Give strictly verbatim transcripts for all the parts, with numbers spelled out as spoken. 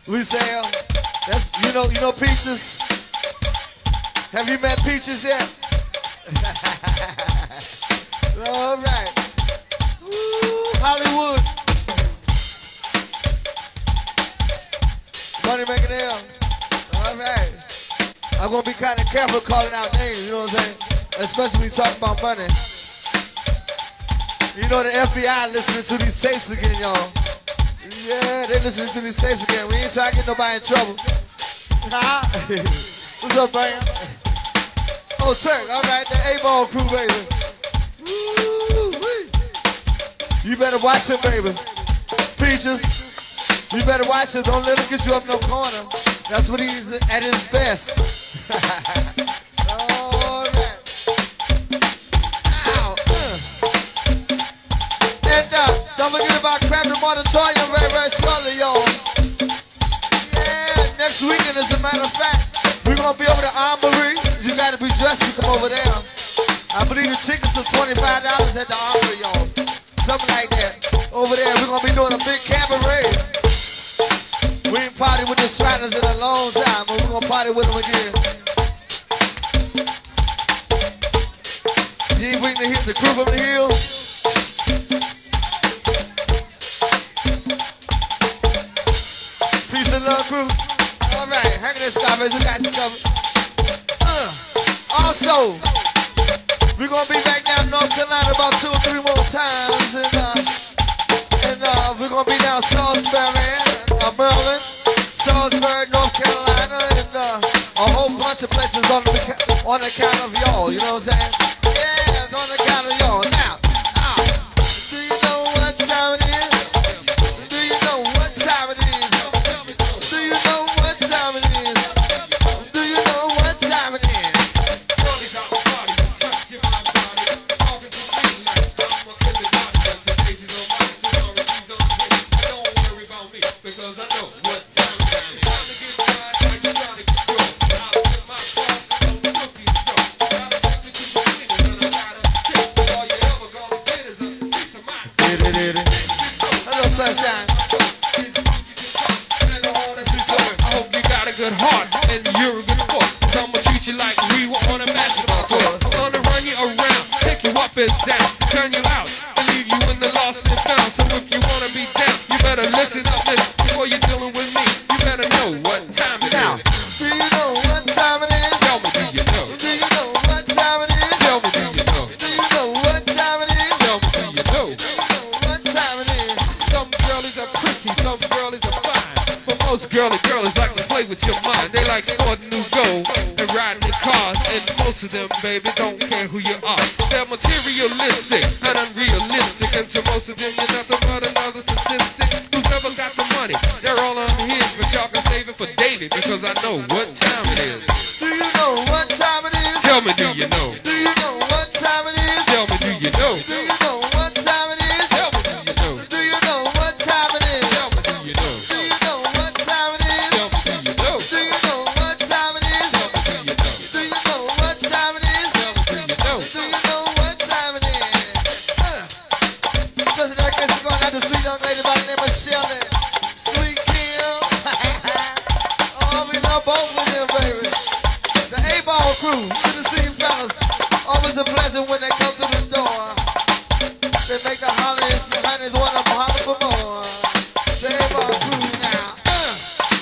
We sell. That's, you know, you know Peaches? Have you met Peaches yet? All right. Woo, Hollywood. Money making L. All right. I'm going to be kind of careful calling out names, you know what I'm saying? Especially when you talk about money. You know the F B I listening to these tapes again, y'all. Yeah, they listening to these tapes again. We ain't trying to get nobody in trouble. Huh? What's up, man? Oh, Turk. All right, the A-ball crew, baby. Woo-wee. You better watch him, baby. Peaches. You better watch him. Don't let him get you up no corner. That's what he's at his best. All right. Ow. Uh. And uh, don't forget about Crab the Auditorium very, very shortly, y'all. Yeah, next weekend, as a matter of fact, we're going to be over the Armory. You got to be dressed to come over there. I believe the tickets are twenty-five dollars at the Armory, y'all. Something like that. Over there, we're going to be doing a big cabaret. We ain't party with the Striders in a long time, but we're going to party with them again. You ain't waiting to hit the crew from the hill. Peace and love, crew. All right, hang in this garbage, we got you covered. Uh, also, we're going to be back down in North Carolina about two or three more times. And, uh, and uh, we're going to be down Salisbury, uh, Maryland, Salisbury, North Carolina, and uh, a whole bunch of places on the, on account of y'all, you know what I'm saying? Yeah, it's on account of y'all. Now, uh, do you know what time it is? Do you know what time it is? Do you know what time it is? Do you know what time it is? Because I know what time it is. Hello, sunshine. I hope you got a good heart and you're a good sport. Cause I'ma treat you like we were on a basketball court. I'm gonna run you around, take you up and down, turn you out, and leave you in the lost and found. So if you wanna be down, you better listen up and before you're dealing with me, you better know what time it now, is. Do you know what time it is? Tell me, do you know? Do you know what time it is? Tell me, do you know? Do you know what time it is? Tell me, do you know? Do you know what time it is? Some girlies are pretty, some girlies are fine. But most girly girlies like to play with your mind. They like sporting new gold and riding in cars. And most of them, baby, don't care who you are. They're materialistic and unrealistic. And to most of them, you're nothing but another statistic who's never got the money. They're all on his, but y'all can save it for David because I know what time it is. Do you know what time it is? Tell me, do you know? Do you know what time it is? Tell me, do you know? Do you know what time it is? Tell me, do you know? Do you know what time it is? Tell me, do you know? Do you know what time it is? Tell me, do you know? Do you know what time it is? Tell me, do you know? Do you know what time it is? Tell me, do you know? Do you know what time it is? Uh. Especially that case you're going out the sweet young lady by the name of Shelley. Sweet Kim. Oh, we love both of them, baby. The A-ball crew, good to see you fellas. Always a pleasure when they come to the door. They make the hollies, honeys want to holler for more. The A-ball crew now. Uh.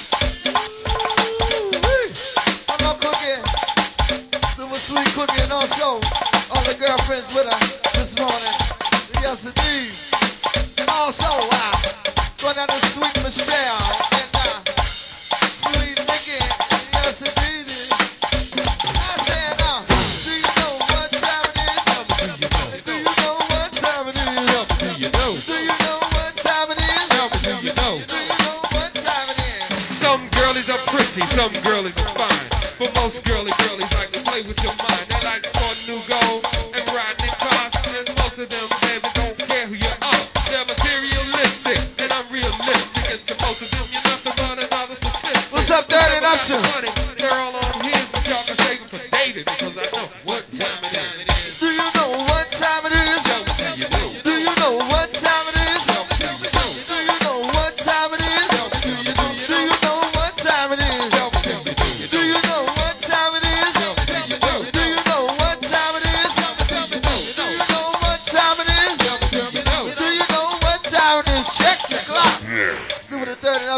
Woo-wee. Hello, Cookie. Super sweet Cookie, and also all the girlfriends with her this morning. Yes, indeed. Also, uh, going down to Sweet Michelle and uh, Sweet Nikki. Yes, indeed. I said, uh, do you know what time it is? Do you know what time it is? Do you know? Do you know what time it is? Tell me, do you know? Do you know what time it is? Some girlies are pretty, some girlies are fine. But most girly girlies like to play with your mind. They like sporting new gold and riding in cars. And most of them, baby, don't care who you are. They're materialistic and unrealistic. And to most of them, you're nothing but another statistic. What's up, Dirty Nuptial? They're all on his, but y'all can save it for David because I know what time it is. Do you know what time it is? Tell me, do you know? Do you know what time it is? Tell me, do you know? Do you know what time it is? Tell me, do you know? Do you know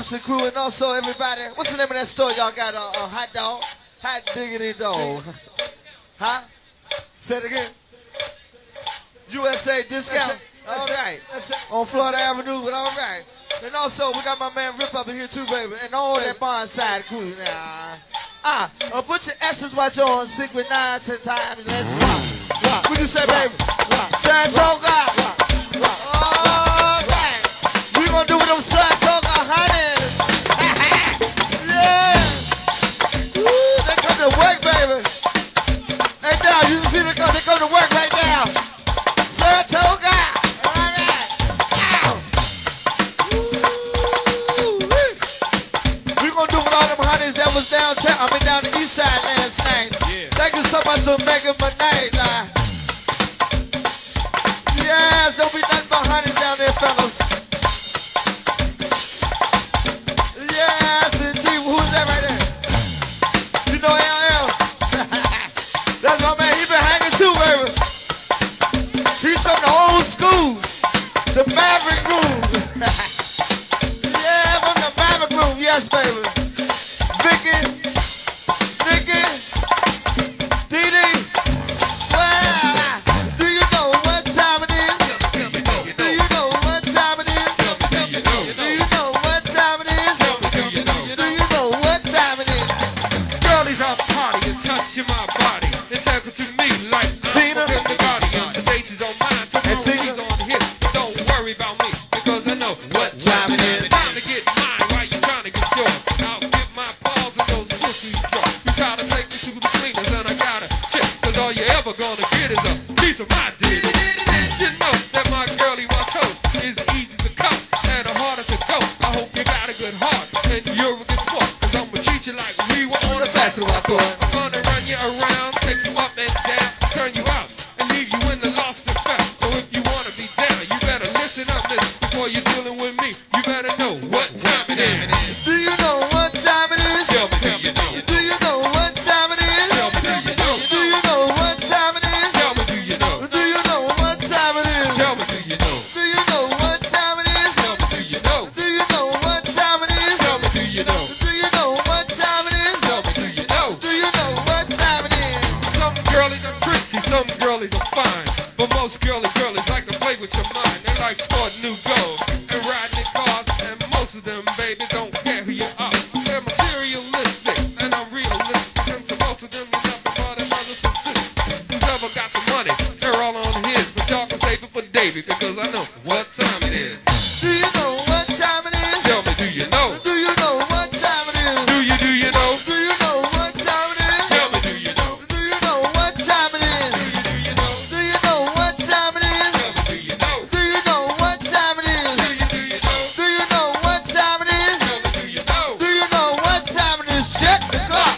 Production crew, and also everybody. What's the name of that store y'all got? Uh, uh, hot dog? Hot diggity dog. Huh? Say it again. U S A discount. All right. On Florida Avenue, but all right. And also, we got my man Rip up in here too, baby. And all that bonsai crew. Nah. Ah, uh, put your S's watch on, sync with nine, ten times, let's rock. Rock. What you say, baby? Rock. Saratoga. All right. We gonna do with them Saratoga honeys. Yeah. Woo, they come to work, baby. Hey, now, you can see they come, they come to work right now. Saratoga. All right. Ow. We gonna do with all them honeys that was downtown. I mean, down the east side last night. Yeah. Thank you so much for making my night. Uh, yes, don't be nothing but honeys down there, fellas. Yes, indeed. Who's that right there? You know L L? That's my man. He been hanging too, baby. He's from the old school. The Maverick Groove. Yeah, from the Maverick Groove. Yes, baby. Vicky. Vicky. Dee Dee. Well, do you know what time it is? Do you know what time it is? Do you know what time it is? Do you know what time it is? Girlies are party and touching my body. They tackle to me like Tina. I'm the guardian. The bass is on mine, so And Tina. he's on his. Don't worry about me because I know what Time it is. time to get mine while you trying to get yours. I'll get my paws and those pussies jaws. You try to take me to the cleaners and I gotta check, cause all you ever gonna get is a piece of my dick. You know that my girlie, my coat is easy to cut and the harder to go. I hope you got a good heart and you're a good sport, cause I'ma treat you like we were on The the basketball court. I'm gonna run you around, take you up and down, turn you out, and leave you in the lost and found. So if you wanna be down, you better listen up, miss. Before you're dealing with me, you better know what time it is. Do you know what time it is? Tell me, tell me, tell me. Do you know what time it is? Tell me, do you know? Do you know what time it is? Tell me, do you know? Do you know what time it is? Tell me, do you know? Do you know what time it is? Tell me, do you know? Do you know what time it is? Tell me, do you know? Do you know what time it is? Tell me, do you know? Do you know what time it is? Some girlies are pretty, some girlies are fine. But most girly girlies like to play with your mind. They like sporting new gold and riding in cars. And most of them, baby, don't care who you are. They're materialistic and I'm realistic. And to most of them, you're nothing but another statistic. Who's ever got the money? They're all on his. But y'all can save it for Davey because I know what time it is. Do you know what time it is? Tell me, do you know? Do you know what time it is? Do you, do you know? Do you know what time it is? Tell me, do you know? Do you know what time it is? Do you, do you know? Do you know what time it is? Tell me, do you know? Do you know what time it is? Do you, do you know? Do you know what time it is? Tell me, do you know? Do you know what time it is? Check the clock.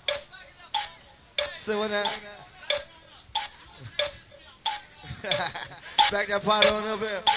Say what now? Back that pot on up here.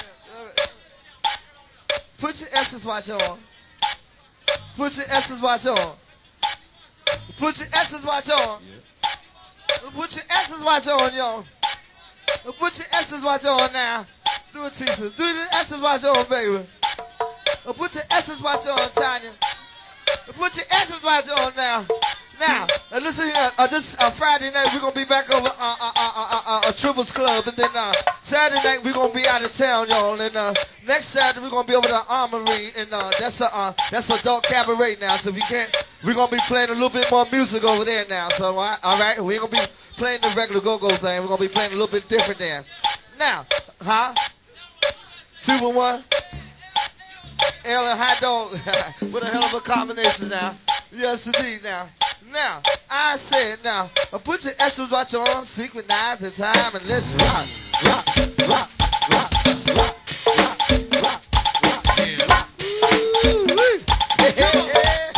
Put your Essence watch on. Put your Essence watch on. Put your Essence watch on. Put your Essence watch on, yo. Put your Essence watch on now. Do it, Tisa. Do the Essence watch on, baby. Put your Essence watch on, Tanya. Put your Essence watch on now. Now, uh, listen here. Uh, this uh, Friday night we're gonna be back over uh, uh, uh, uh, uh, uh, Triples Club, and then uh, Saturday night we're gonna be out of town, y'all. And uh, next Saturday we're gonna be over to Armory, and uh, that's a uh, that's adult cabaret now. So we can't. We're gonna be playing a little bit more music over there now. So uh, all right, we ain't gonna be playing the regular go-go thing. We're gonna be playing a little bit different there. Now, huh? Two and one. L and hot dog. What a hell of a combination now. Yes, indeed. Now. Now, I said now, uh, put your Essence watch on, secret night at time, and let's rock, rock, rock, rock, rock, rock, rock, rock, rock. Ooh-wee. Hey, hey, hey.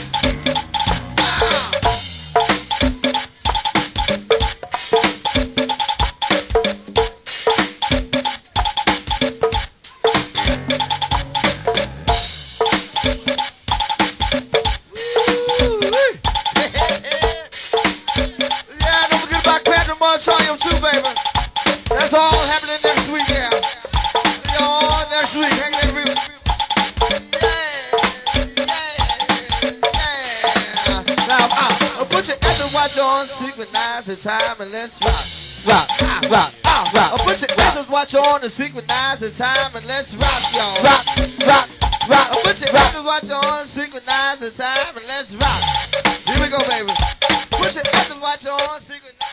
Ah. Too, baby. That's all happening next week, yeah. Y'all next week, hanging every week. Yeah. watch on, synchronize the time, and let's rock. Rock, ah, rock, ah, rock. Oh, put your Christmas watch on and synchronize the time, and let's rock, y'all. Rock, rock, rock. Oh, put your Christmas watch on, synchronize the time, and let's rock. Here we go, baby. Put your Christmas watch on, synchronize.